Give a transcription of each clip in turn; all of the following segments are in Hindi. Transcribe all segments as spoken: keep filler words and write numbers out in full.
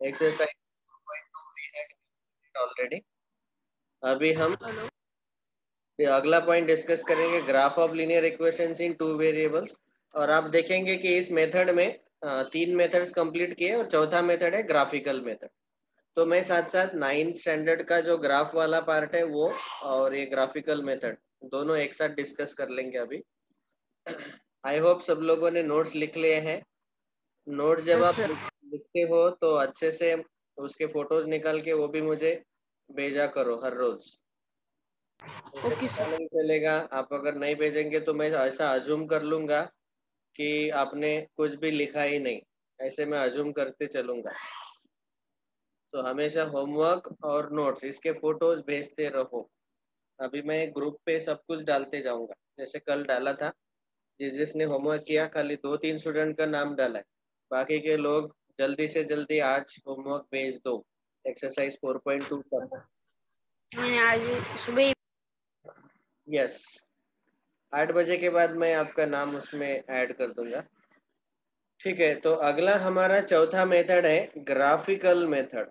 Exercise two point two we had already. अभी हम अगला पॉइंट डिस्कस करेंगे, graph of linear equations in two variables. और आप देखेंगे कि इस मेथड में आ, तीन मेथड्स कंप्लीट किए और चौथा मेथड है ग्राफिकल मेथड। तो मैं साथ साथ नाइन्थ स्टैंडर्ड का जो ग्राफ वाला पार्ट है वो और ये ग्राफिकल मेथड दोनों एक साथ डिस्कस कर लेंगे अभी। आई होप सब लोगों ने नोट्स लिख लिए हैं। नोट जब Yes, आप sir. लिख- लिखते हो तो अच्छे से उसके फोटोज निकाल के वो भी मुझे भेजा करो हर रोज। मुझे Okay, पता sir. नहीं चलेगा, आप अगर नहीं भेजेंगे तो मैं ऐसा अज्यूम कर लूंगा कि आपने कुछ भी लिखा ही नहीं, ऐसे मैं अज्यूम करते चलूंगा। तो हमेशा होमवर्क और नोट्स इसके फोटोज भेजते रहो। अभी मैं ग्रुप पे सब कुछ डालते जाऊंगा, जैसे कल डाला था। जिस जिसने होमवर्क किया खाली दो तीन स्टूडेंट का नाम डाला है, बाकी के लोग जल्दी से जल्दी आज होमवर्क भेज दो एक्सरसाइज फोर पॉइंट टू का। मैंने आज सुबह ही यस, आठ बजे के बाद मैं आपका नाम उसमें ऐड कर दूंगा। ठीक है, तो अगला हमारा चौथा मेथड है ग्राफिकल मेथड।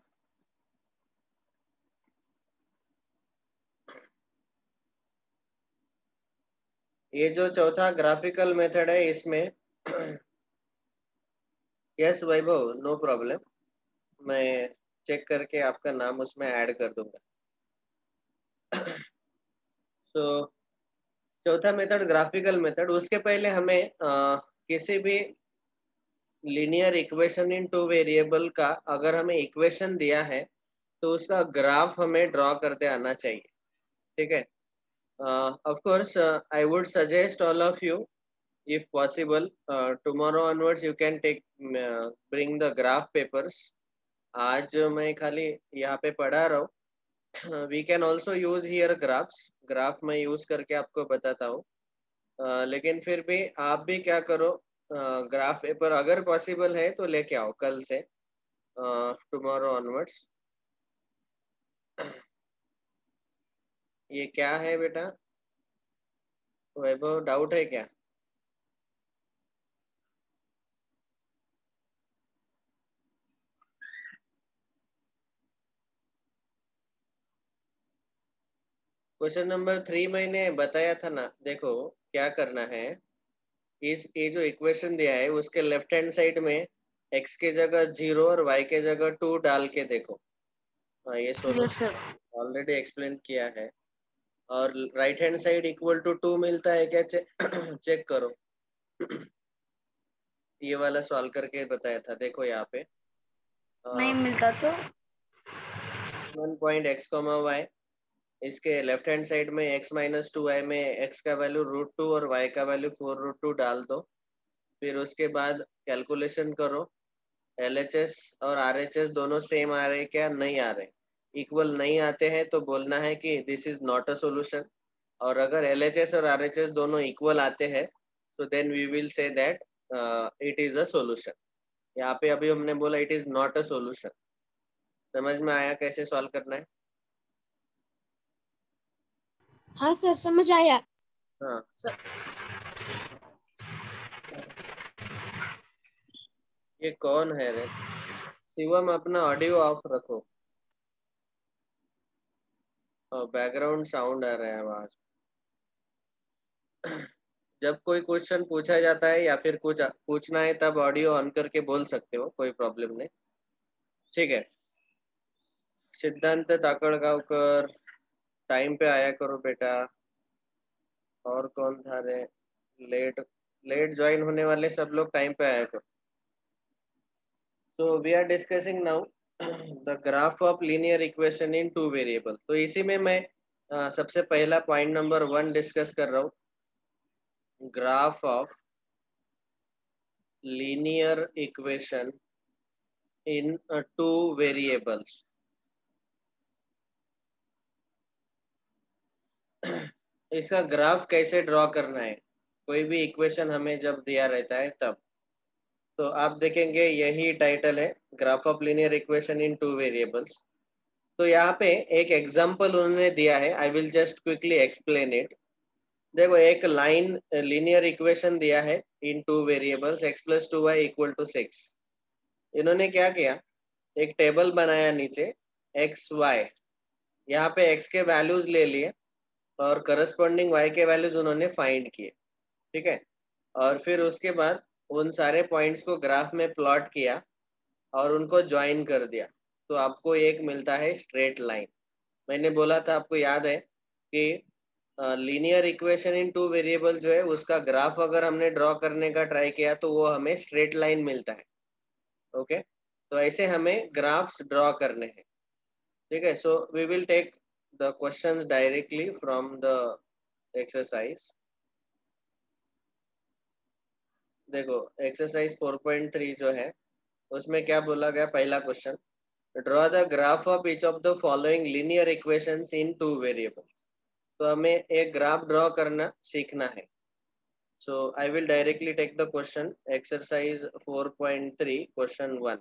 ये जो चौथा ग्राफिकल मेथड है इसमें यस वैभव, नो प्रॉब्लम, मैं चेक करके आपका नाम उसमें ऐड कर दूंगा। तो चौथा मेथड ग्राफिकल मेथड। उसके पहले हमें आ, किसी भी linear equation in two variable का अगर हमें इक्वेशन दिया है तो उसका ग्राफ हमें ड्रॉ करते आना चाहिए। ठीक है, of course I would suggest all of you, if possible, uh, tomorrow onwards you can take uh, bring the graph papers. आज मैं खाली यहाँ पे पढ़ा रहा हूँ। We can also use here graphs, graph मैं यूज करके आपको बताता हूँ। uh, लेकिन फिर भी आप भी क्या करो, ग्राफ uh, पेपर अगर पॉसिबल है तो लेके आओ कल से टुमारो uh, ऑनवर्ड्स। ये क्या है बेटा वैभव, डाउट है क्या? क्वेश्चन नंबर थ्री मैंने बताया था ना, देखो क्या करना है। इस ये जो इक्वेशन दिया है उसके लेफ्ट हैंड साइड में x के जगह जीरो और y के जगह टू डाल के देखो। हाँ, ये Yes, sir. Solution already explain किया है। और right hand side equal to two मिलता है क्या, चे, चेक करो। ये वाला सॉल्व करके बताया था, देखो यहाँ पे नहीं मिलता तो one point x comma y, इसके लेफ्ट हैंड साइड में x माइनस टू आई में x का वैल्यू रूट टू और y का वैल्यू फोर रूट टू डाल दो। फिर उसके बाद कैलकुलेशन करो, एल एच एस और आर एच एस दोनों सेम आ रहे क्या, नहीं आ रहे। इक्वल नहीं आते हैं तो बोलना है कि this is not a solution. और अगर एल एच एस और आर एच एस दोनों इक्वल आते हैं तो then we will say that it is a solution. यहाँ पे अभी हमने बोला it is not a solution. समझ में आया कैसे सॉल्व करना है? हाँ सर समझ आया हाँ, सर। ये कौन है रे शिवम, अपना ऑडियो ऑफ रखो और बैकग्राउंड साउंड आ रहा है आवाज। जब कोई क्वेश्चन पूछा जाता है या फिर कुछ पूछना है तब ऑडियो ऑन करके बोल सकते हो, कोई प्रॉब्लम नहीं। ठीक है, सिद्धांत ताकड़गांवकर, टाइम पे आया करो बेटा। और कौन था रे, लेट लेट ज्वाइन होने वाले सब लोग टाइम पे आया करो। So we are discussing now the graph of linear equation in two variable. तो इसी में मैं uh, सबसे पहला पॉइंट नंबर वन डिस्कस कर रहा हूँ, graph of linear equation in two variables. इसका ग्राफ कैसे ड्रॉ करना है, कोई भी इक्वेशन हमें जब दिया रहता है तब। तो आप देखेंगे यही टाइटल है, graph of linear equation in two variables. तो यहाँ पे एक एग्जांपल उन्होंने दिया है, I will just quickly explain it. देखो एक लाइन लीनियर इक्वेशन दिया है in two variables, x plus two y equal to six. इन्होंने क्या किया, एक टेबल बनाया नीचे एक्स वाई, यहाँ पे एक्स के वैल्यूज ले लिए और करस्पॉन्डिंग वाई के वैल्यूज उन्होंने फाइंड किए, ठीक है। और फिर उसके बाद उन सारे पॉइंट्स को ग्राफ में प्लॉट किया और उनको ज्वाइन कर दिया, तो आपको एक मिलता है स्ट्रेट लाइन। मैंने बोला था, आपको याद है कि linear equation in two variable जो है उसका ग्राफ अगर हमने ड्रॉ करने का ट्राई किया तो वो हमें स्ट्रेट लाइन मिलता है। ओके, तो ऐसे हमें ग्राफ्स ड्रॉ करने हैं, ठीक है। So we will take the questions directly from the exercise. देखो एक्सरसाइज फोर पॉइंट थ्री जो है उसमें क्या बोला गया, पहला question, draw the graph of each of the following linear equations in two variables. तो हमें एक ग्राफ ड्रॉ करना सीखना है। So I will directly take the question, exercise four point three, question one.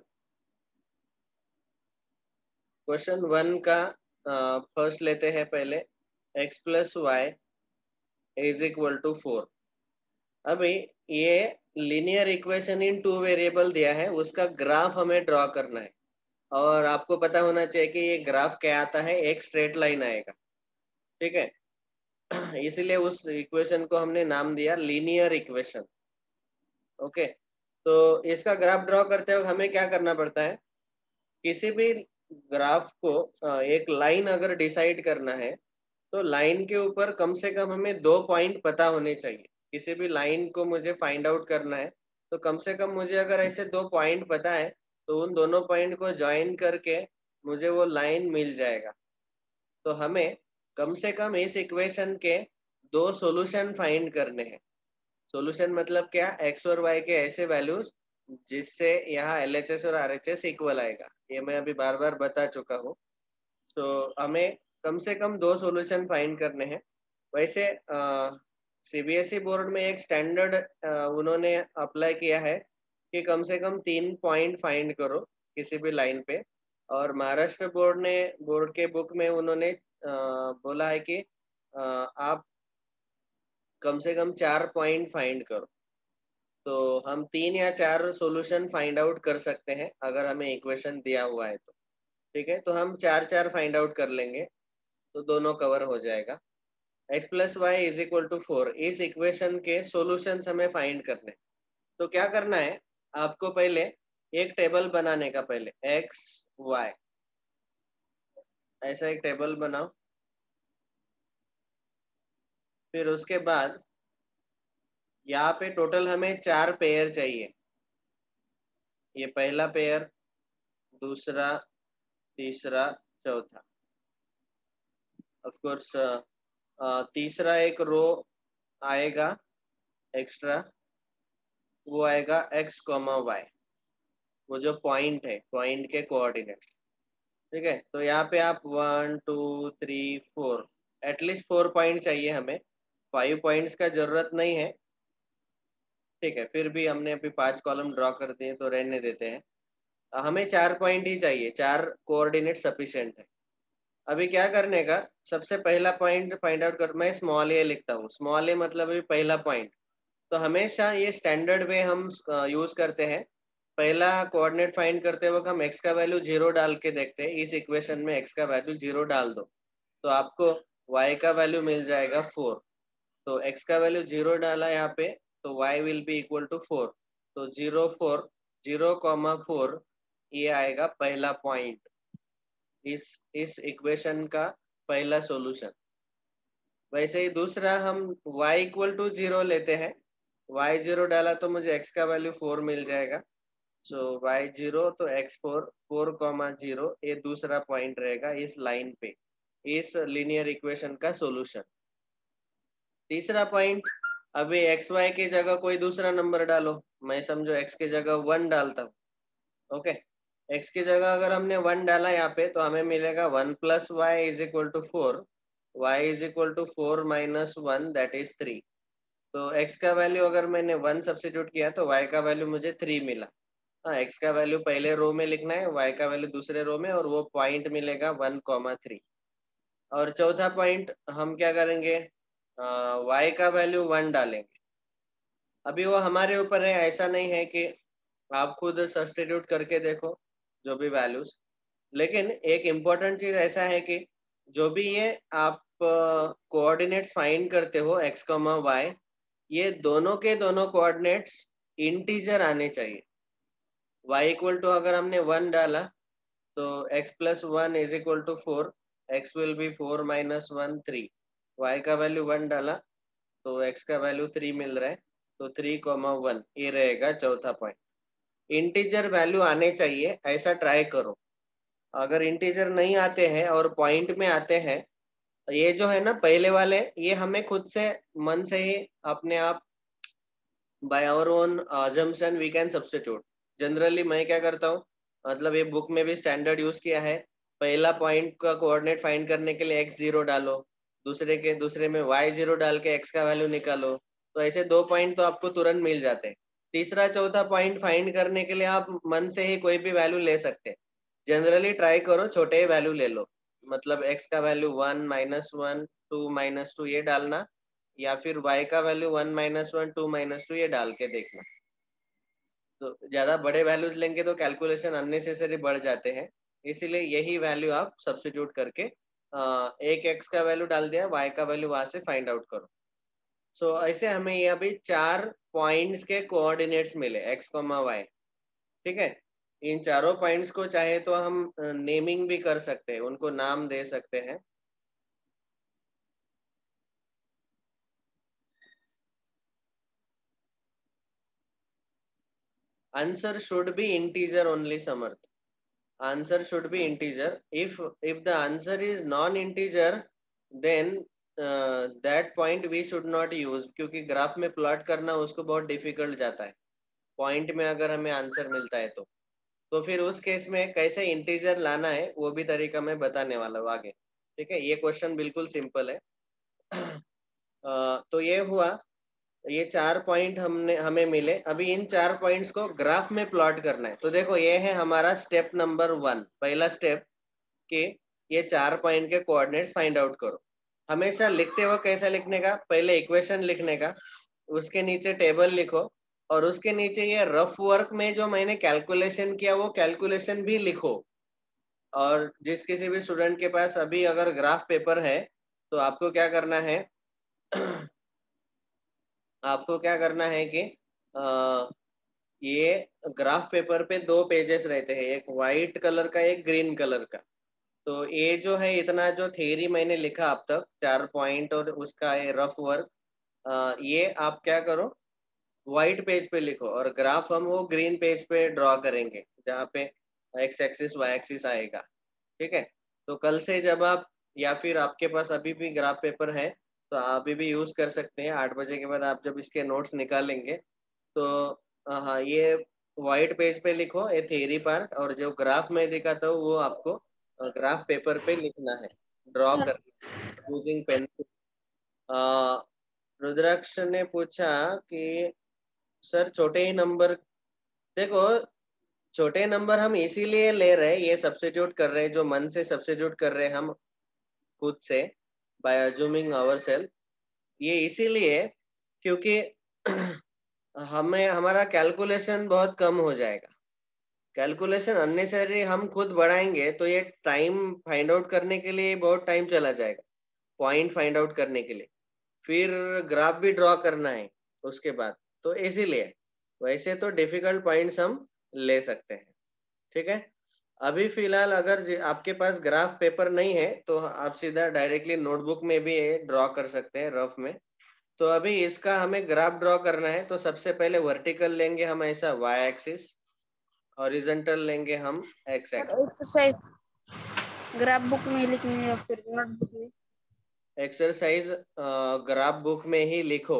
Question one का फर्स्ट uh, लेते हैं पहले, x plus y is equal to four. अभी ये linear equation in two variable दिया है, उसका ग्राफ हमें ड्रॉ करना है। और आपको पता होना चाहिए कि ये ग्राफ क्या आता है, एक स्ट्रेट लाइन आएगा, ठीक है। इसीलिए उस इक्वेशन को हमने नाम दिया लीनियर इक्वेशन। ओके, तो इसका ग्राफ ड्रॉ करते वक्त हमें क्या करना पड़ता है, किसी भी ग्राफ को एक लाइन अगर डिसाइड करना है तो लाइन के ऊपर कम से कम हमें दो पॉइंट पता होने चाहिए। किसी भी लाइन को मुझे फाइंड आउट करना है तो कम से कम मुझे अगर ऐसे दो पॉइंट पता है तो उन दोनों पॉइंट को ज्वाइन करके मुझे वो लाइन मिल जाएगा। तो हमें कम से कम इस इक्वेशन के दो सॉल्यूशन फाइंड करने हैं। सॉल्यूशन मतलब क्या, एक्स और वाई के ऐसे वैल्यूज जिससे यहाँ एल एच एस और आर एच एस इक्वल आएगा, ये मैं अभी बार बार बता चुका हूँ। तो हमें कम से कम दो सॉल्यूशन फाइंड करने हैं। वैसे सीबीएसई बोर्ड में एक स्टैंडर्ड उन्होंने अप्लाई किया है कि कम से कम तीन पॉइंट फाइंड करो किसी भी लाइन पे, और महाराष्ट्र बोर्ड ने बोर्ड के बुक में उन्होंने आ, बोला है कि आ, आप कम से कम चार पॉइंट फाइंड करो। तो हम तीन या चार सॉल्यूशन फाइंड आउट कर सकते हैं अगर हमें इक्वेशन दिया हुआ है तो, ठीक है। तो हम चार चार फाइंड आउट कर लेंगे तो दोनों कवर हो जाएगा। x plus y is equal to four, इस इक्वेशन के सॉल्यूशन हमें फाइंड करने। तो क्या करना है आपको, पहले एक टेबल बनाने का, पहले x y ऐसा एक टेबल बनाओ। फिर उसके बाद यहाँ पे टोटल हमें चार पेयर चाहिए। ये पहला पेयर, दूसरा, तीसरा, चौथा। ऑफ कोर्स तीसरा एक रो आएगा एक्स्ट्रा, वो आएगा x कॉमा वाई, वो जो पॉइंट है, पॉइंट के कोऑर्डिनेट्स, ठीक है। तो यहाँ पे आप one two three four, at least four point चाहिए हमें, फाइव पॉइंट्स का जरूरत नहीं है, ठीक है। फिर भी हमने अभी पांच कॉलम ड्रॉ कर दिए तो रहने देते हैं, हमें चार पॉइंट ही चाहिए, चार कोऑर्डिनेट सफिशिएंट है। अभी क्या करने का, सबसे पहला पॉइंट फाइंड आउट कर, मैं स्मॉल ए लिखता हूँ, स्मॉल ए मतलब अभी पहला पॉइंट। तो हमेशा ये स्टैंडर्ड वे हम यूज करते हैं, पहला कोऑर्डिनेट फाइंड करते वक्त हम x का वैल्यू जीरो डाल के देखते हैं। इस इक्वेशन में x का वैल्यू जीरो डाल दो तो आपको y का वैल्यू मिल जाएगा फोर। तो x का वैल्यू जीरो डाला यहाँ पे तो y will be equal to four. तो zero four, zero comma four, ये आएगा पहला पॉइंट इस इस इक्वेशन का पहला सॉल्यूशन। वैसे ही दूसरा हम y इक्वल टू जीरो लेते हैं, y जीरो डाला तो मुझे x का वैल्यू फोर मिल जाएगा। सो y जीरो तो x four, four comma zero, ये दूसरा पॉइंट रहेगा इस लाइन पे, इस लीनियर इक्वेशन का सॉल्यूशन। तीसरा पॉइंट, अभी एक्स वाई की जगह कोई दूसरा नंबर डालो, मैं समझो x की जगह वन डालता हूँ। ओके, x की जगह अगर हमने वन डाला यहाँ पे तो हमें मिलेगा one plus y is equal to four, y is equal to four minus one, that is three. तो x का वैल्यू अगर मैंने वन सब्सिट्यूट किया तो y का वैल्यू मुझे थ्री मिला। हाँ, x का वैल्यू पहले रो में लिखना है, y का वैल्यू दूसरे रो में, और वो पॉइंट मिलेगा वन कॉमा थ्री। और चौथा पॉइंट हम क्या करेंगे, y का वैल्यू वन डालेंगे। अभी वो हमारे ऊपर है, ऐसा नहीं है कि आप खुद सब्स्टिट्यूट करके देखो, जो भी वैल्यूज। लेकिन एक इम्पोर्टेंट चीज ऐसा है कि जो भी ये आप कोऑर्डिनेट्स फाइंड करते हो एक्स कॉमा वाई, ये दोनों के दोनों कोऑर्डिनेट्स इंटीजर आने चाहिए। y इक्वल टू अगर हमने वन डाला तो x plus one is equal to four, x will be four minus one three. y का वैल्यू वन डाला तो x का वैल्यू थ्री मिल रहा है, तो थ्री कॉमा वन ये रहेगा चौथा पॉइंट। इंटीजर वैल्यू आने चाहिए, ऐसा ट्राई करो। अगर इंटीजर नहीं आते हैं और पॉइंट में आते हैं, ये जो है ना पहले वाले, ये हमें खुद से मन से ही अपने आप by our own assumption we can substitute. Generally मैं क्या करता हूँ, मतलब ये बुक में भी स्टैंडर्ड यूज किया है, पहला पॉइंट का कोऑर्डिनेट फाइंड करने के लिए एक्स जीरो डालो, दूसरे के दूसरे में वाई जीरो डाल के एक्स का वैल्यू निकालो, तो ऐसे दो पॉइंट तो आपको तुरंत मिल जाते हैं। तीसरा चौथा पॉइंट फाइंड करने के लिए आप मन से ही कोई भी वैल्यू ले सकते हैं। जनरली ट्राई करो छोटे ही वैल्यू ले लो, मतलब एक्स का value one minus one two minus two ये डालना, या फिर y का value one minus one two minus two ये डाल के देखना। तो ज्यादा बड़े वैल्यूज लेंगे तो कैलकुलेशन अननेसेसरी बढ़ जाते हैं, इसीलिए यही वैल्यू आप सब्स्टिट्यूट करके अ, एक x का वैल्यू डाल दिया, y का वैल्यू वहां से फाइंड आउट करो। सो so, ऐसे हमें ये अभी चार पॉइंट्स के कोऑर्डिनेट्स मिले x कॉमा वाई। ठीक है, इन चारों पॉइंट्स को चाहे तो हम नेमिंग भी कर सकते हैं, उनको नाम दे सकते हैं। Answer should be integer only Samarth, answer should be integer. if if the answer is non integer, then uh, that point we should not use, क्योंकि ग्राफ में प्लॉट करना उसको बहुत डिफिकल्ट जाता है। पॉइंट में अगर हमें आंसर मिलता है तो तो फिर उस केस में कैसे इंटीजर लाना है वो भी तरीका मैं बताने वाला हूँ आगे। ठीक है, ये क्वेश्चन बिल्कुल सिंपल है। तो ये हुआ, ये चार पॉइंट हमने हमें मिले। अभी इन चार पॉइंट्स को ग्राफ में प्लॉट करना है। तो देखो ये है हमारा स्टेप नंबर वन, पहला स्टेप कि ये चार पॉइंट के कोऑर्डिनेट्स फाइंड आउट करो। हमेशा लिखते हो कैसा लिखने का, पहले इक्वेशन लिखने का, उसके नीचे टेबल लिखो, और उसके नीचे ये रफ वर्क में जो मैंने कैलकुलेशन किया वो कैलकुलेशन भी लिखो। और जिस किसी भी स्टूडेंट के पास अभी अगर ग्राफ पेपर है तो आपको क्या करना है आपको क्या करना है कि आ, ये ग्राफ पेपर पे दो पेजेस रहते हैं, एक वाइट कलर का एक ग्रीन कलर का। तो ये जो है इतना जो थ्योरी मैंने लिखा अब तक, चार पॉइंट और उसका ये रफ वर्क, ये आप क्या करो व्हाइट पेज पे लिखो, और ग्राफ हम वो ग्रीन पेज पे ड्रॉ करेंगे जहाँ पे एक्स एक्सिस वाई एक्सिस आएगा। ठीक है, तो कल से जब आप, या फिर आपके पास अभी भी ग्राफ पेपर है तो अभी भी यूज कर सकते हैं, आठ बजे के बाद आप जब इसके नोट्स निकालेंगे तो हाँ ये व्हाइट पेज पे लिखो ये थ्योरी पार्ट, और जो ग्राफ में दिखाता हूँ वो आपको ग्राफ पेपर पे लिखना है, ड्रॉ सर करना यूजिंग पेंसिल। रुद्राक्ष ने पूछा कि सर छोटे ही नंबर, देखो छोटे नंबर हम इसीलिए ले रहे हैं, ये सब्स्टिट्यूट कर रहे हैं, जो मन से सब्स्टिट्यूट कर रहे हैं हम खुद से बाय अज्यूमिंग आवरसेल्फ, ये इसीलिए क्योंकि हमें हमारा कैलकुलेशन बहुत कम हो जाएगा। कैलकुलेशन अननेसेसरी हम खुद बढ़ाएंगे तो ये टाइम फाइंड आउट करने के लिए बहुत टाइम चला जाएगा, पॉइंट फाइंड आउट करने के लिए, फिर ग्राफ भी ड्रॉ करना है उसके बाद, तो इसीलिए वैसे तो डिफिकल्ट पॉइंट्स हम ले सकते हैं। ठीक है, अभी फिलहाल अगर आपके पास ग्राफ पेपर नहीं है तो आप सीधा डायरेक्टली नोटबुक में भी ड्रॉ कर सकते हैं रफ में। तो अभी इसका हमें ग्राफ ड्रॉ करना है, तो सबसे पहले वर्टिकल लेंगे हम ऐसा वाई एक्सिस, हॉरिजॉन्टल लेंगे हम x sir axis. Exercise graph book में लिखनी है फिर नोटबुक में? एक्सरसाइज ग्राफ बुक में ही लिखो,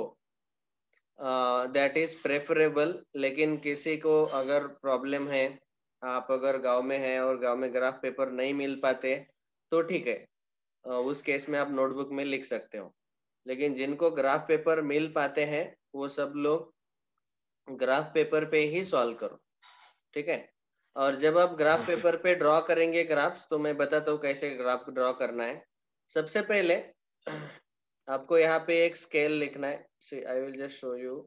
दैट इज प्रेफरेबल। लेकिन किसी को अगर प्रॉब्लम है, आप अगर गांव में हैं और गांव में ग्राफ पेपर नहीं मिल पाते तो ठीक है, uh, उस केस में आप नोटबुक में लिख सकते हो। लेकिन जिनको ग्राफ पेपर मिल पाते हैं वो सब लोग ग्राफ पेपर पे ही सॉल्व करो। ठीक है, और जब आप ग्राफ पेपर पे ड्रॉ करेंगे ग्राफ्स, तो मैं बताता हूँ कैसे ग्राफ ड्रॉ करना है। सबसे पहले आपको यहाँ पे एक स्केल लिखना है, I will just show you.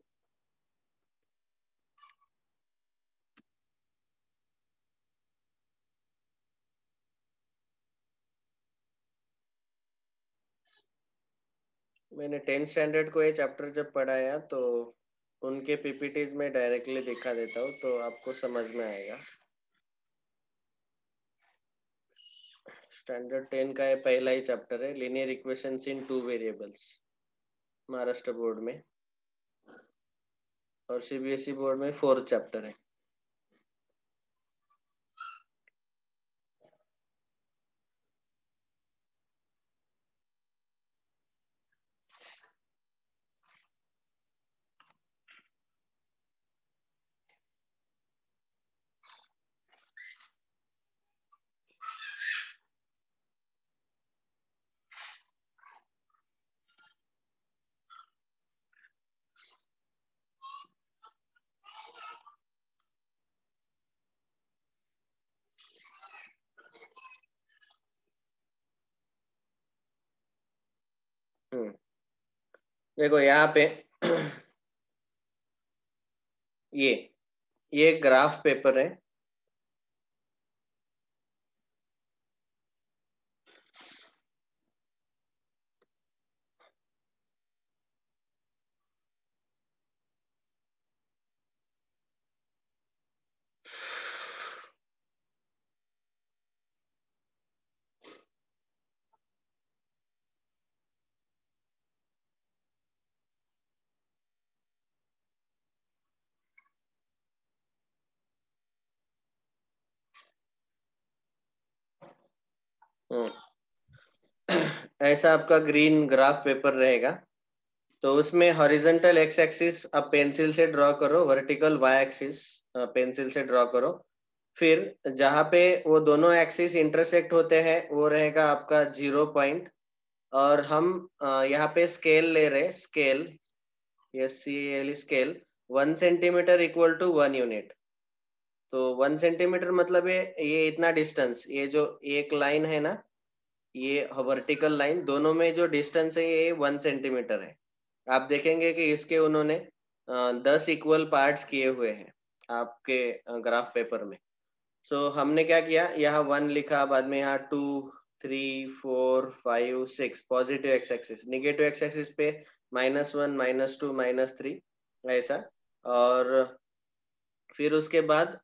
मैंने टेंथ स्टैंडर्ड को ये चैप्टर जब पढ़ाया तो उनके पीपीटीज में डायरेक्टली दिखा देता हूँ तो आपको समझ में आएगा। स्टैंडर्ड टेन का ये पहला ही चैप्टर है, linear equations in two variables, Maharashtra board में, और सीबीएसई बोर्ड में फोर्थ चैप्टर है। हम्म देखो यहाँ पे ये ये ग्राफ पेपर है। हम्म ऐसा आपका ग्रीन ग्राफ पेपर रहेगा। तो उसमें हॉरिजॉन्टल एक्स एक्सिस आप पेंसिल से ड्रॉ करो, वर्टिकल वाई एक्सिस पेंसिल से ड्रॉ करो। फिर जहाँ पे वो दोनों एक्सिस इंटरसेक्ट होते हैं वो रहेगा आपका जीरो पॉइंट। और हम अ, यहाँ पे स्केल ले रहे, scale, S C L scale, one centimetre equal to one unit. तो वन सेंटीमीटर मतलब ये ये इतना डिस्टेंस, ये जो एक लाइन है ना, ये वर्टिकल लाइन, दोनों में जो डिस्टेंस है ये वन सेंटीमीटर है। आप देखेंगे कि इसके उन्होंने दस इक्वल पार्ट्स किए हुए हैं आपके ग्राफ पेपर में। सो so, हमने क्या किया, यहाँ वन लिखा, बाद में यहाँ two, three, four, five, six, positive x axis, negative x axis पे minus one, minus two, minus three, ऐसा। और फिर उसके बाद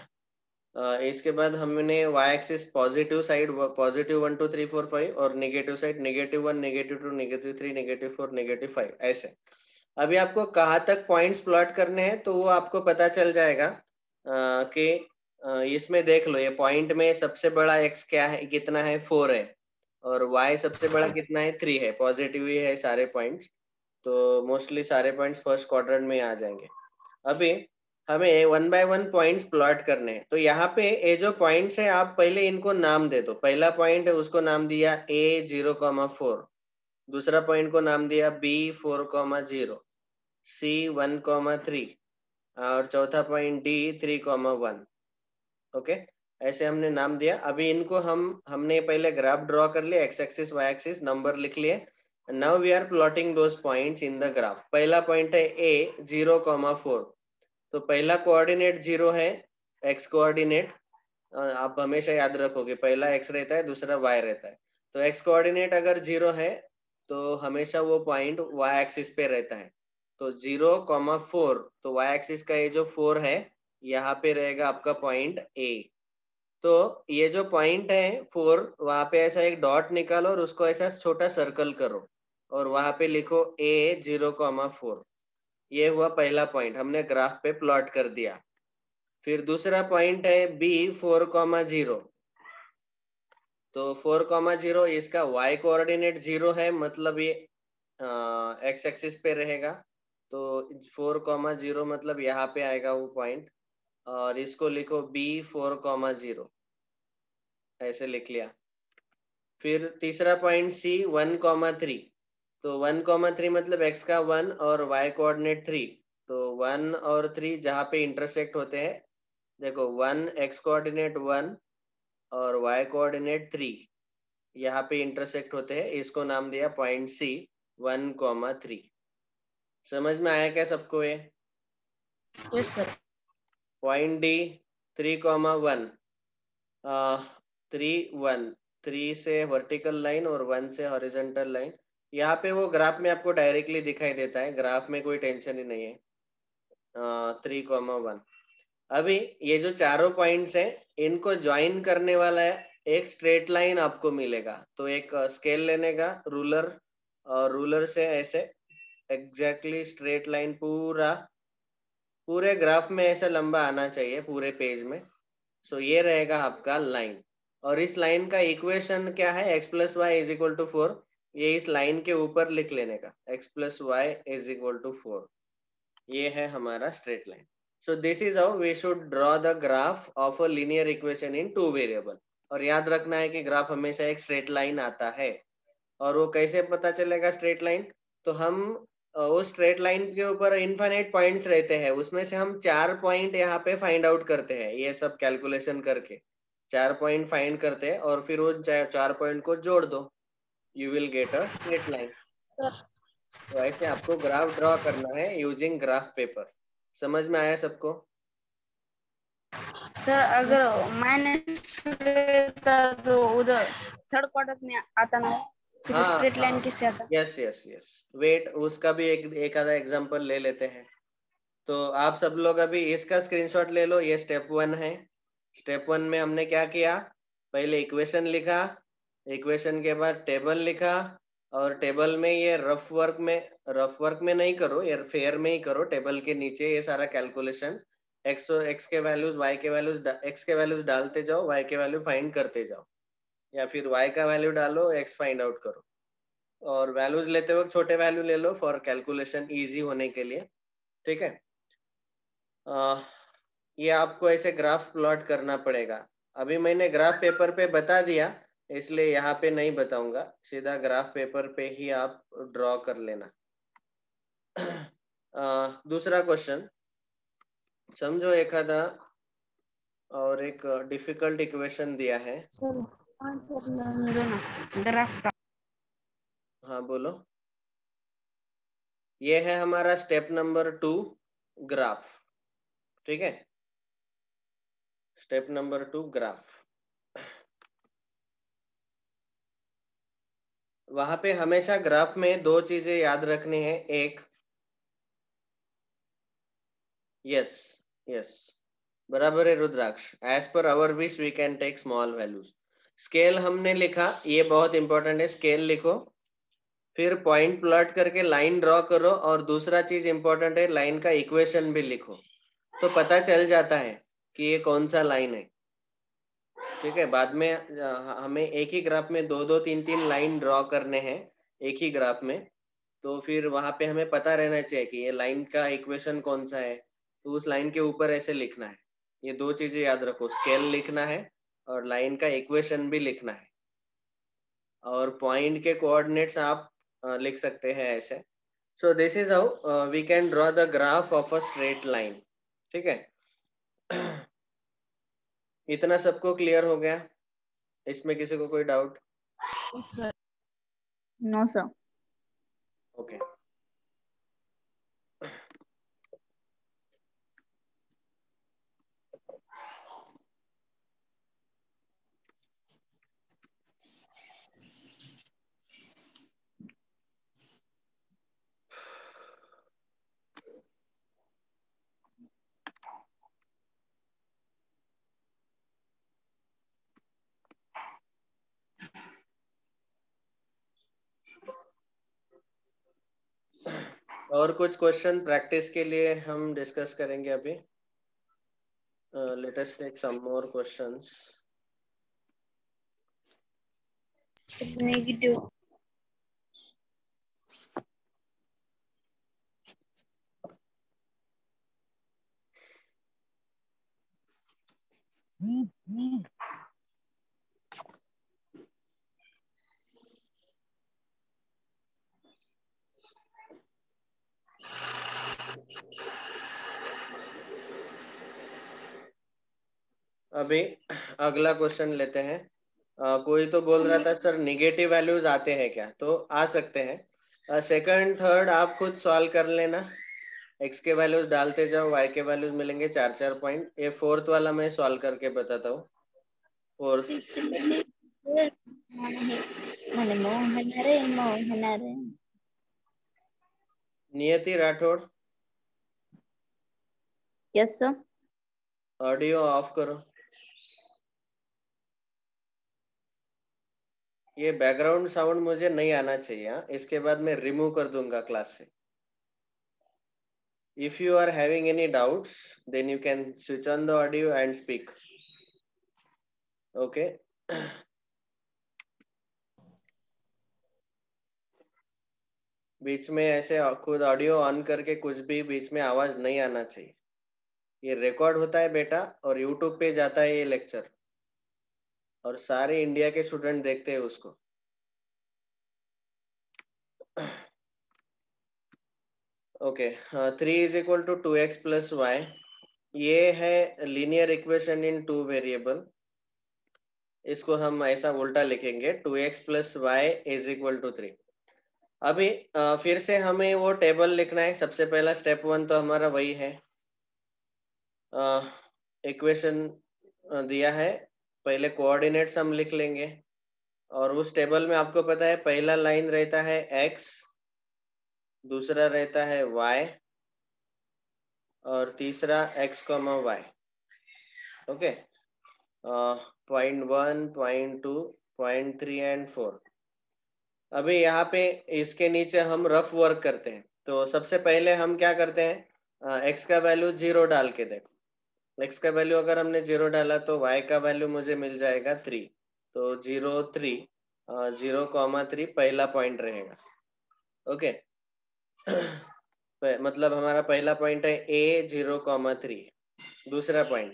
अ, इसके बाद हमने y axis positive side, positive one two three four five, और negative side negative one, negative two, negative three, negative four, negative five, ऐसे। अभी आपको कहाँ तक पॉइंट्स प्लॉट करने हैं तो वो आपको पता चल जाएगा अ, कि अ, इसमें देख लो, ये पॉइंट में सबसे बड़ा एक्स क्या है, कितना है, फोर है, और वाई सबसे बड़ा कितना है, थ्री है, पॉजिटिव ही है सारे पॉइंट्स। तो मोस्टली सारे पॉइंट्स फर्स्ट क्वाड्रेंट में आ जाएंगे। अभी हमें one by one points plot करने हैं। तो यहाँ पे ये जो पॉइंट्स है आप पहले इनको नाम दे दो। पहला पॉइंट है उसको नाम दिया ए जीरो कॉमा फोर, दूसरा पॉइंट को नाम दिया B four comma zero, C one comma three, और चौथा point D three comma one. Okay, ऐसे हमने नाम दिया। अभी इनको हम हमने पहले ग्राफ ड्रॉ कर लिया, x axis y axis, number लिख लिए। Now we are plotting those points in the graph. पहला पॉइंट है ए जीरो कॉमा फोर, तो पहला कोऑर्डिनेट जीरो है, एक्स कोऑर्डिनेट। आप हमेशा याद रखोगे पहला एक्स रहता है, दूसरा वाई रहता है। तो एक्स कोऑर्डिनेट अगर जीरो है तो हमेशा वो पॉइंट वाई एक्सिस पे रहता है। तो जीरो कॉमा फोर, तो वाई एक्सिस का ये जो फोर है यहाँ पे रहेगा आपका पॉइंट ए। तो ये जो पॉइंट है फोर, वहां पे ऐसा एक डॉट निकालो और उसको ऐसा छोटा सर्कल करो, और वहां पे लिखो ए जीरो कॉमा फोर। ये हुआ पहला पॉइंट, हमने ग्राफ पे प्लॉट कर दिया। फिर दूसरा पॉइंट है बी फोर कॉमा जीरो। तो फोर कॉमा जीरो, इसका y कोऑर्डिनेट जीरो है, मतलब ये एक्स एक्सिस पे रहेगा। तो फोर कॉमा जीरो मतलब यहाँ पे आएगा वो पॉइंट, और इसको लिखो बी फोर कॉमा जीरो, ऐसे लिख लिया। फिर तीसरा point C one comma three. तो वन कॉमा थ्री मतलब एक्स का वन और वाई कोऑर्डिनेट थ्री। तो वन और थ्री जहाँ पे इंटरसेक्ट होते हैं, देखो वन एक्स कोऑर्डिनेट वन और वाई कोऑर्डिनेट थ्री, यहाँ पे इंटरसेक्ट होते हैं, इसको नाम दिया point C one comma three. समझ में आया क्या सबको ये? Yes sir. Point D three comma one, three one, three से वर्टिकल लाइन और वन से हॉरिजॉन्टल लाइन, यहाँ पे वो ग्राफ में आपको डायरेक्टली दिखाई देता है, ग्राफ में कोई टेंशन ही नहीं है। Three comma one. अभी ये जो चारों पॉइंट्स हैं इनको ज्वाइन करने वाला है एक स्ट्रेट लाइन आपको मिलेगा। तो एक स्केल लेने का, रूलर, और रूलर से ऐसे एग्जैक्टली स्ट्रेट लाइन पूरा पूरे ग्राफ में ऐसा लंबा आना चाहिए पूरे पेज में। सो so, ये रहेगा आपका लाइन। और इस लाइन का इक्वेशन क्या है? x plus y is equal to four. ये इस लाइन के ऊपर लिख लेने का, x plus y is equal to four. ये है हमारा straight line. So this is how we should draw the graph of a linear equation in two variable. और याद रखना है कि ग्राफ हमेशा एक स्ट्रेट लाइन आता है। और वो कैसे पता चलेगा स्ट्रेट लाइन? तो हम वो स्ट्रेट लाइन के ऊपर इनफाइनाइट पॉइंट्स रहते हैं, उसमें से हम चार पॉइंट यहाँ पे फाइंड आउट करते हैं। ये सब कैलकुलेशन करके चार पॉइंट फाइंड करते हैं और फिर वो चार पॉइंट को जोड़ दो, you will get a straight line. तो ऐसे आपको ग्राफ ड्रॉ करना है यूजिंग ग्राफ पेपर। समझ में आया सबको? सर अगर माइनस तो उधर थर्ड क्वार्टर में आता ना, फिर हाँ स्ट्रेट लाइन हाँ, कैसे आता? Yes yes yes. वेट, उसका भी एक एक आधा एग्जांपल ले लेते हैं। तो आप सब लोग अभी इसका स्क्रीनशॉट ले लो। ये स्टेप वन है। स्टेप वन में हमने क्या किया? पहले इक्वेशन लिखा, इक्वेशन के बाद टेबल लिखा, और टेबल में ये रफ वर्क में रफ वर्क में नहीं करो, ये फेयर में ही करो। टेबल के नीचे ये सारा कैलकुलेशन, एक्स एक्स के वैल्यूज, वाई के वैल्यूज, एक्स के वैल्यूज डालते जाओ, वाई के वैल्यू फाइंड करते जाओ, या फिर वाई का वैल्यू डालो, एक्स फाइंड आउट करो। और वैल्यूज लेते वक्त छोटे वैल्यू ले लो फॉर कैलकुलेशन इजी होने के लिए। ठीक है? आ, ये आपको ऐसे ग्राफ प्लॉट करना पड़ेगा। अभी मैंने ग्राफ पेपर पे बता दिया, इसलिए यहाँ पे नहीं बताऊंगा, सीधा ग्राफ पेपर पे ही आप ड्रॉ कर लेना। आ, दूसरा क्वेश्चन समझो। एक आधा और एक डिफिकल्ट इक्वेशन दिया है। सर ग्राफ का हाँ बोलो। ये है हमारा स्टेप नंबर टू, ग्राफ। ठीक है? Step number two, graph. वहां पे हमेशा ग्राफ में दो चीजें याद रखनी है। एक, यस यस, बराबर है Rudraksh. As per our wish we can take small values. Scale हमने लिखा, ये बहुत इंपॉर्टेंट है। स्केल लिखो, फिर पॉइंट प्लॉट करके लाइन ड्रॉ करो, और दूसरा चीज इंपॉर्टेंट है, लाइन का इक्वेशन भी लिखो। तो पता चल जाता है कि ये कौन सा लाइन है। ठीक है? बाद में हमें एक ही ग्राफ में दो दो तीन तीन लाइन ड्रॉ करने हैं एक ही ग्राफ में। तो फिर वहां पे हमें पता रहना चाहिए कि ये लाइन का इक्वेशन कौन सा है, तो उस लाइन के ऊपर ऐसे लिखना है। ये दो चीजें याद रखो, स्केल लिखना है और लाइन का इक्वेशन भी लिखना है। और पॉइंट के कोऑर्डिनेट्स आप लिख सकते हैं ऐसे। So this is how we can draw the graph of a straight line. ठीक है? इतना सबको क्लियर हो गया? इसमें किसी को कोई doubt? Sir no sir. Okay. और कुछ क्वेश्चन प्रैक्टिस के लिए हम डिस्कस करेंगे अभी। Let us take some more questions. Negative अभी अगला क्वेश्चन लेते हैं। uh, कोई तो बोल रहा था सर निगेटिव वैल्यूज आते हैं क्या? तो आ सकते हैं। सेकंड थर्ड आप खुद सॉल्व कर लेना। एक्स के वैल्यूज डालते जाओ, वाई के वैल्यूज मिलेंगे चार चार पॉइंट। ये फोर्थ वाला मैं सॉल्व करके बताता हूँ। फोर्थ, होणार आहे. Niyati Rathore, yes sir. Audio off करो. ये बैकग्राउंड साउंड मुझे नहीं आना चाहिए. हाँ, इसके बाद मैं रिमूव कर दूंगा क्लास से. If you are having any doubts, then you can switch on the audio and speak. Okay. बीच में ऐसे खुद ऑडियो ऑन करके कुछ भी बीच में आवाज नहीं आना चाहिए. ये रिकॉर्ड होता है बेटा और यूट्यूब पे जाता है ये लेक्चर और सारे इंडिया के स्टूडेंट देखते हैं उसको. Okay, three is equal to two x plus y. ये है linear equation in two variable. इसको हम ऐसा उल्टा लिखेंगे, two x plus y is equal to three. अभी आ, फिर से हमें वो टेबल लिखना है. सबसे पहला स्टेप वन तो हमारा वही है. इक्वेशन दिया है, पहले कोऑर्डिनेट्स हम लिख लेंगे और उस टेबल में आपको पता है पहला लाइन रहता है x, दूसरा रहता है y और तीसरा x comma y. Okay, point one, point two, point three and four. अभी यहाँ पे इसके नीचे हम रफ वर्क करते हैं. तो सबसे पहले हम क्या करते हैं, एक्स का वैल्यू जीरो डाल के देखो. एक्स का वैल्यू अगर हमने जीरो डाला तो वाई का वैल्यू मुझे मिल जाएगा थ्री. तो zero three, zero comma three पहला पॉइंट रहेगा. ओके. मतलब हमारा पहला पॉइंट है ए जीरो कॉमा थ्री. दूसरा पॉइंट,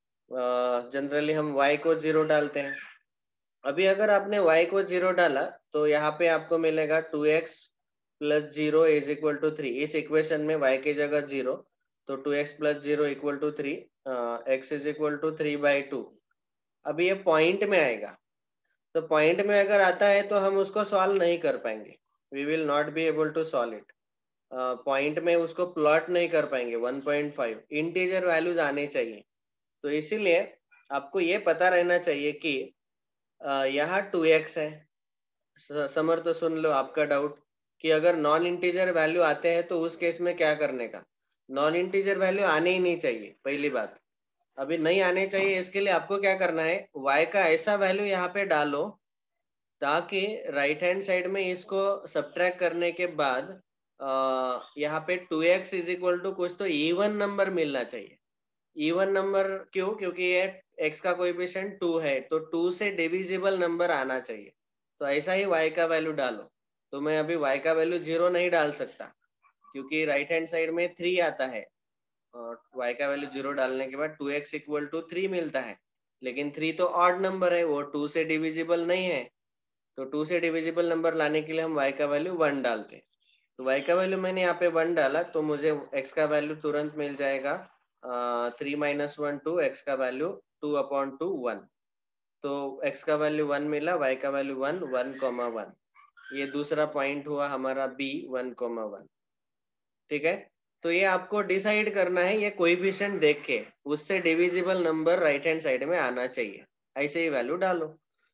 जनरली हम वाई को जीरो डालते हैं. अभी अगर आपने y को जीरो डाला तो यहाँ पे आपको मिलेगा two x plus zero is equal to three. इस इक्वेशन में y की जगह जीरो, तो two x plus zero equal to three, x is equal to three by two. अभी ये पॉइंट में आएगा, तो पॉइंट में अगर आता है तो हम उसको सॉल्व नहीं कर पाएंगे. We will not be able to solve it. Point में उसको प्लॉट नहीं कर पाएंगे. One point five integer values आने चाहिए. तो इसीलिए आपको ये पता रहना चाहिए कि यहाँ टू एक्स है. समर तो सुन लो आपका डाउट कि अगर नॉन इंटीजर वैल्यू आते हैं तो उस केस में क्या करने का. नॉन इंटीजर वैल्यू आने ही नहीं चाहिए, पहली बात. अभी नहीं आने चाहिए, इसके लिए आपको क्या करना है, y का ऐसा वैल्यू यहाँ पे डालो ताकि राइट हैंड साइड में इसको सब्ट्रैक्ट करने के बाद यहाँ पे two x is equal to कुछ तो इवन नंबर मिलना चाहिए. इवन नंबर क्यों? क्योंकि ये x का कोएफिशिएंट टू है, तो टू से डिविजिबल नंबर आना चाहिए. तो ऐसा ही y का वैल्यू डालो. तो मैं अभी y का वैल्यू जीरो नहीं डाल सकता क्योंकि राइट हैंड साइड में थ्री आता है और y का वैल्यू जीरो डालने के बाद two x equal to three मिलता है. लेकिन थ्री तो ऑड नंबर है, वो टू से डिविजिबल नहीं है. तो टू से डिविजिबल नंबर लाने के लिए हम y का वैल्यू वन डालते हैं. तो y का वैल्यू मैंने यहाँ पे वन डाला तो मुझे x का वैल्यू तुरंत मिल जाएगा three minus one two, x का value two upon two one. तो x का वैल्यू वन मिला, y का value one, one comma one. ये दूसरा पॉइंट हुआ हमारा b वन कॉमा वन. ठीक है. तो ये आपको डिसाइड करना है, ये कोएफिशिएंट देख के उससे divisible number right hand side में आना चाहिए. ऐसे ही वैल्यू डालो.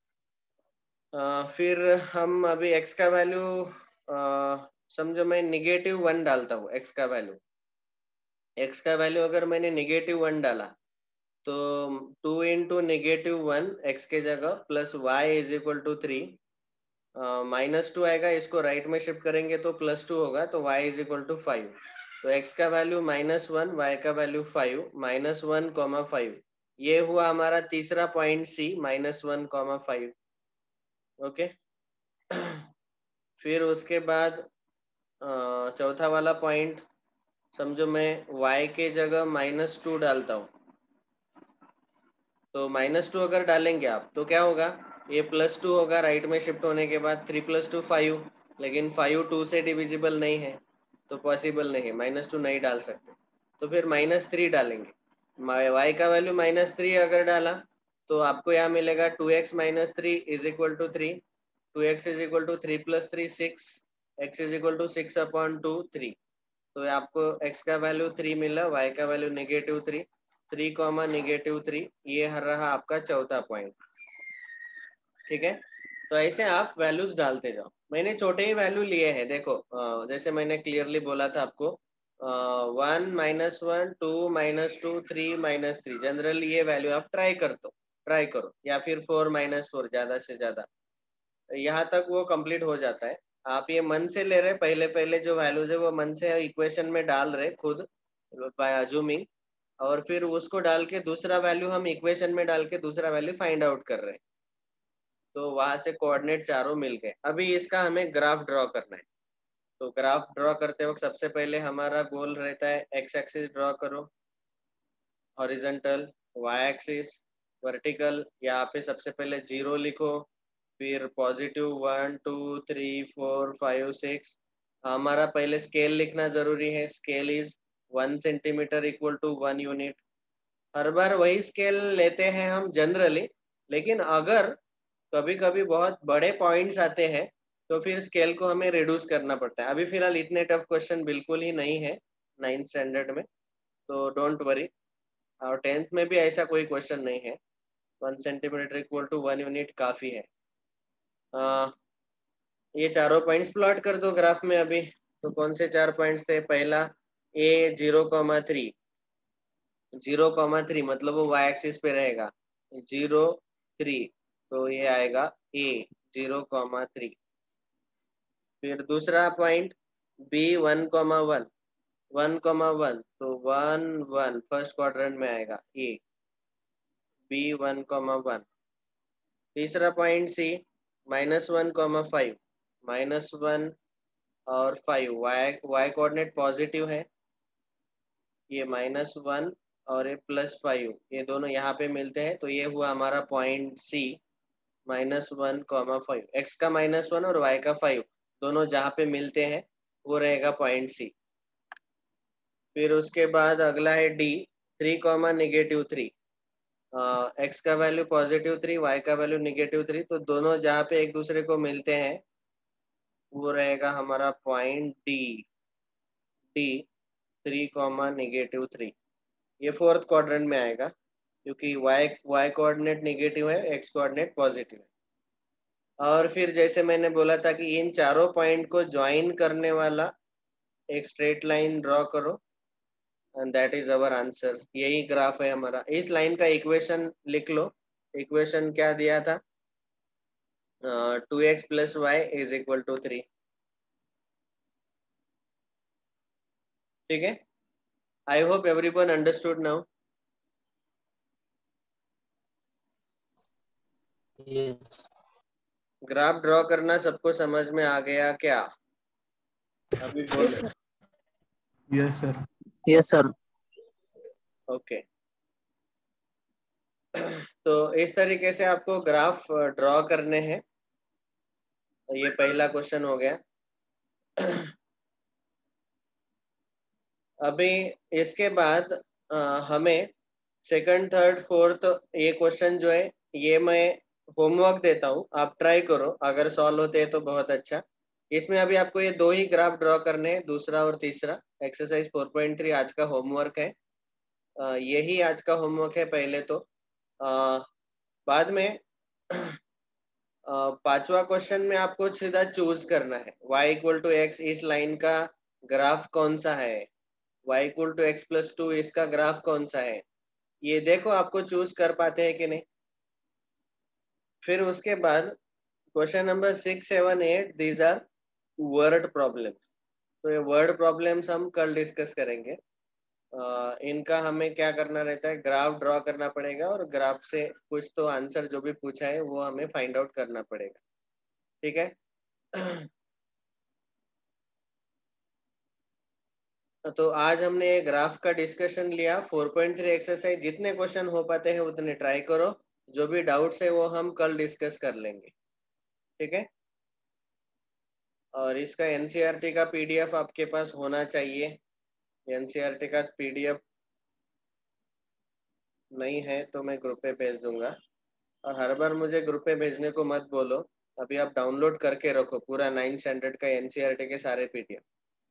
आ, फिर हम अभी x का वैल्यू समझो मैं निगेटिव वन डालता हूँ. x का वैल्यू x का वैल्यू अगर मैंने निगेटिव वन डाला तो two into negative one x के जगह plus y is equal to three. Minus two आएगा, इसको राइट में शिफ्ट करेंगे तो प्लस टू होगा, तो y is equal to five. तो x का वैल्यू माइनस वन, वाई का value five, minus one comma five. ये हुआ हमारा तीसरा point c, minus one comma five. Okay. फिर उसके बाद चौथा वाला पॉइंट समझो मैं y के जगह माइनस टू डालता हूँ. तो माइनस टू अगर डालेंगे आप तो क्या होगा, ये प्लस टू होगा राइट में शिफ्ट होने के बाद. थ्री प्लस टू फाइव, लेकिन फाइव टू से डिविजिबल नहीं है तो पॉसिबल नहीं है, माइनस टू नहीं डाल सकते. तो फिर माइनस थ्री डालेंगे. y का वैल्यू माइनस थ्री अगर डाला तो आपको यहाँ मिलेगा two x minus three is equal to three. Two x is equal to three plus three six, x is equal to six upon two three. तो आपको x का वैल्यू थ्री मिला, y का value negative three, three comma negative three. ये रहा आपका चौथा पॉइंट. ठीक है. तो ऐसे आप वैल्यूज डालते जाओ. मैंने छोटे ही वैल्यू लिए हैं, देखो अ, जैसे मैंने क्लियरली बोला था आपको, one minus one, two minus two, three minus three, generally ये वैल्यू आप ट्राई कर दो, ट्राई करो, या फिर फोर माइनस फोर, ज्यादा से ज्यादा यहाँ तक वो कंप्लीट हो जाता है। आप ये मन से ले रहे, पहले पहले जो वैल्यूज है वो मन से इक्वेशन में डाल रहे खुद बाय अज्यूमिंग, और फिर उसको डाल के दूसरा वैल्यू हम इक्वेशन में डाल के दूसरा वैल्यू फाइंड आउट कर रहे हैं। तो वहां से कोऑर्डिनेट चारों मिल गए। अभी इसका हमें ग्राफ ड्रॉ करना है। तो ग्राफ ड्रॉ करते वक्त सबसे पहले हमारा गोल रहता है एक्स एक्सिस ड्रॉ करो, हॉरिजॉन्टल, वाई एक्सिस, वर्टिकल। यहाँ पे सबसे पहले जीरो लिखो, फिर positive one two three four five six. हमारा पहले स्केल लिखना जरूरी है। Scale is one centimetre equal to one unit. हर बार वही स्केल लेते हैं हम जनरली, लेकिन अगर कभी कभी बहुत बड़े पॉइंट्स आते हैं तो फिर स्केल को हमें रिड्यूस करना पड़ता है। अभी फिलहाल इतने टफ क्वेश्चन बिल्कुल ही नहीं है नाइन्थ स्टैंडर्ड में, तो डोंट वरी। और टेंथ में भी ऐसा कोई क्वेश्चन नहीं है। One centimetre equal to one unit काफी है। आ, ये चारों पॉइंट्स प्लॉट कर दो ग्राफ में अभी। तो कौन से चार पॉइंट्स थे? पहला A zero comma three, zero comma three मतलब वो वाई एक्सिस पे रहेगा, जीरो थ्री, तो ये आएगा ए जीरो कॉमा थ्री। फिर दूसरा point B one comma one, one comma one तो वन वन फर्स्ट क्वाड्रेंट में आएगा A B one comma one. तीसरा point C minus one comma five, minus one और five, y y coordinate positive है, ये माइनस वन और ये प्लस फाइव, ये दोनों यहाँ पे मिलते हैं, तो ये हुआ हमारा point C minus one comma five. X का माइनस वन और वाई का फाइव दोनों जहाँ पे मिलते हैं वो रहेगा पॉइंट सी। फिर उसके बाद अगला है D three comma negative three. X का वैल्यू पॉजिटिव थ्री, वाई का वैल्यू निगेटिव थ्री, तो दोनों जहाँ पे एक दूसरे को मिलते हैं वो रहेगा हमारा point D, D three comma negative three. ये फोर्थ क्वाड्रेंट में आएगा क्योंकि वाई वाई कोऑर्डिनेट निगेटिव है, एक्स कोऑर्डिनेट पॉजिटिव है। और फिर जैसे मैंने बोला था कि इन चारों पॉइंट को ज्वाइन करने वाला एक स्ट्रेट लाइन ड्रॉ करो, and that is our answer. यही ग्राफ है हमारा। इस लाइन का इक्वेशन लिख लो। इक्वेशन क्या दिया था? Two x plus y is equal to three. ठीक है, I hope everyone understood now. Graph draw करना सबको समझ में आ गया क्या? अभी बोलो। Yes sir. Yes sir. Okay, तो इस तरीके से आपको ग्राफ ड्रॉ करने हैं। ये पहला क्वेश्चन हो गया। अभी इसके बाद आ, हमें सेकंड थर्ड फोर्थ ये क्वेश्चन जो है ये मैं होमवर्क देता हूँ, आप ट्राई करो, अगर सॉल्व होते हैं तो बहुत अच्छा। इसमें अभी आपको ये दो ही ग्राफ ड्रॉ करने हैं, दूसरा और तीसरा। एक्सरसाइज फोर पॉइंट थ्री आज का होमवर्क है। आ, यही आज का होमवर्क है पहले तो। आ, बाद में पांचवा क्वेश्चन में आपको सीधा चूज करना है y इक्वल टू एक्स, इस लाइन का ग्राफ कौन सा है, y equal to x plus two इसका ग्राफ कौन सा है, ये देखो आपको चूज कर पाते हैं कि नहीं। फिर उसके बाद question number six seven eight these are word problems. तो ये वर्ड प्रॉब्लम्स हम कल डिस्कस करेंगे। Uh, इनका हमें क्या करना रहता है, ग्राफ ड्रॉ करना पड़ेगा और ग्राफ से कुछ तो आंसर जो भी पूछा है वो हमें फाइंड आउट करना पड़ेगा। ठीक है। तो आज हमने ग्राफ का डिस्कशन लिया। फोर पॉइंट थ्री एक्सरसाइज जितने क्वेश्चन हो पाते हैं उतने ट्राई करो, जो भी डाउट्स है वो हम कल डिस्कस कर लेंगे। ठीक है। और इसका एनसीईआरटी का पीडीएफ आपके पास होना चाहिए। एनसीईआरटी का पीडीएफ नहीं है तो मैं ग्रुप पे भेज दूंगा। और हर बार मुझे ग्रुप पे भेजने को मत बोलो, अभी आप डाउनलोड करके रखो पूरा नाइन्थ स्टैंडर्ड का एनसीईआरटी के सारे PDF.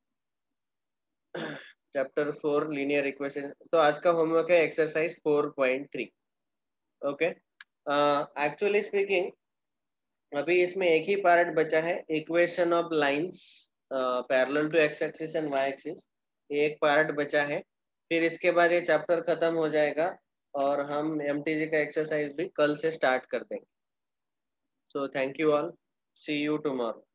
Chapter four linear equation. तो आज का होमवर्क है exercise four point three. Okay, actually speaking अभी इसमें एक ही पार्ट बचा है, equation of lines parallel to x axis and y axis, ये एक पार्ट बचा है। फिर इसके बाद ये चैप्टर खत्म हो जाएगा और हम एमटीजी का एक्सरसाइज भी कल से स्टार्ट कर देंगे। So thank you all, see you tomorrow.